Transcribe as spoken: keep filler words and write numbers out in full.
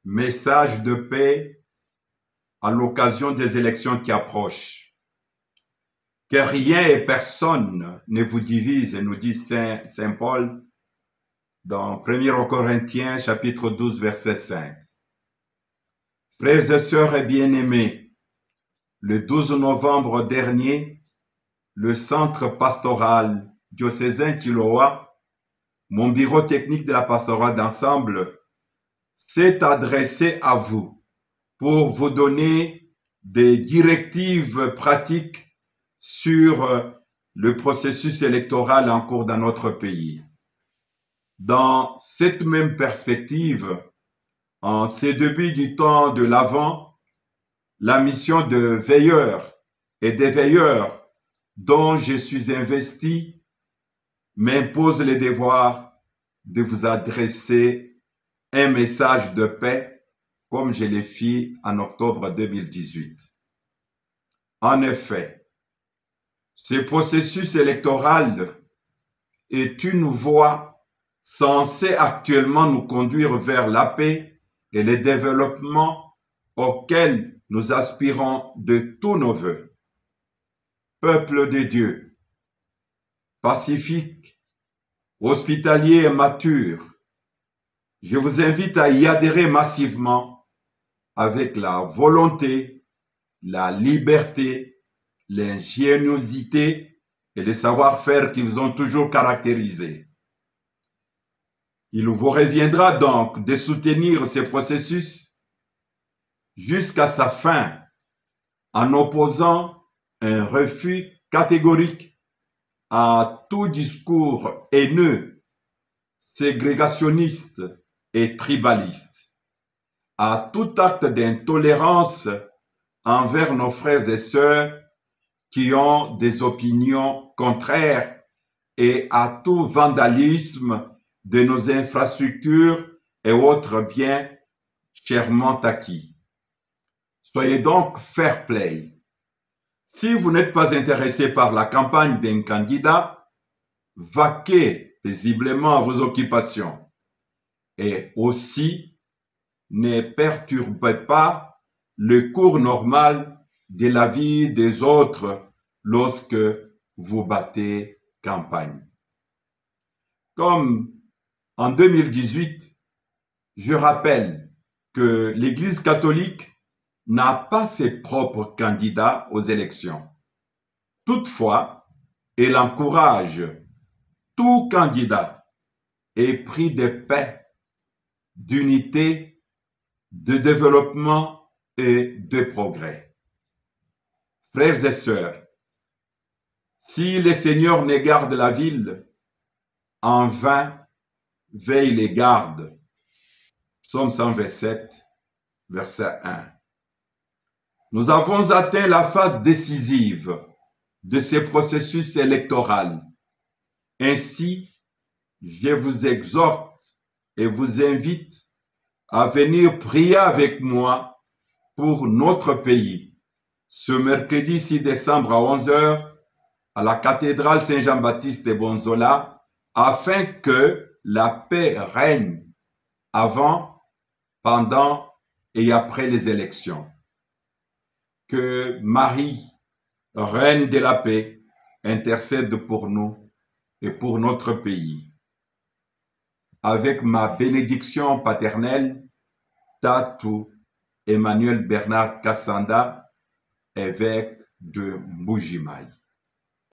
Message de paix à l'occasion des élections qui approchent. Que rien et personne ne vous divise, nous dit Saint, Saint Paul dans premier Corinthiens chapitre douze verset cinq. Frères et sœurs et bien-aimés, le douze novembre dernier, le centre pastoral diocésain Kiloa, mon bureau technique de la pastorale d'ensemble, s'est adressé à vous pour vous donner des directives pratiques sur le processus électoral en cours dans notre pays. Dans cette même perspective, en ces débuts du temps de l'Avent, la mission de veilleur et d'éveilleur dont je suis investi m'impose le devoir de vous adresser un message de paix comme je l'ai fait en octobre deux mille dix-huit. En effet, ce processus électoral est une voie censée actuellement nous conduire vers la paix et le développement auquel nous aspirons de tous nos vœux. Peuple de Dieu, pacifique, hospitalier et mature, je vous invite à y adhérer massivement avec la volonté, la liberté, l'ingéniosité et le savoir-faire qui vous ont toujours caractérisé. Il vous reviendra donc de soutenir ce processus jusqu'à sa fin en opposant un refus catégorique à tout discours haineux, ségrégationniste et tribaliste, à tout acte d'intolérance envers nos frères et sœurs qui ont des opinions contraires et à tout vandalisme de nos infrastructures et autres biens chèrement acquis. Soyez donc fair play. Si vous n'êtes pas intéressé par la campagne d'un candidat, vaquez paisiblement à vos occupations et aussi ne perturbez pas le cours normal de la vie des autres lorsque vous battez campagne. Comme en deux mille dix-huit, je rappelle que l'Église catholique n'a pas ses propres candidats aux élections. Toutefois, elle encourage tout candidat épris de paix, d'unité, de développement et de progrès. Frères et sœurs, si le Seigneur ne garde la ville, en vain veille les gardes. Psaume cent vingt-sept, verset un. Nous avons atteint la phase décisive de ce processus électoral. Ainsi, je vous exhorte et vous invite à venir prier avec moi pour notre pays ce mercredi six décembre à onze heures à la cathédrale Saint-Jean-Baptiste de Bonzola afin que la paix règne avant, pendant et après les élections. Que Marie, reine de la paix, intercède pour nous et pour notre pays. Avec ma bénédiction paternelle, Tatou Emmanuel Bernard Kassanda, évêque de Mbujimaï.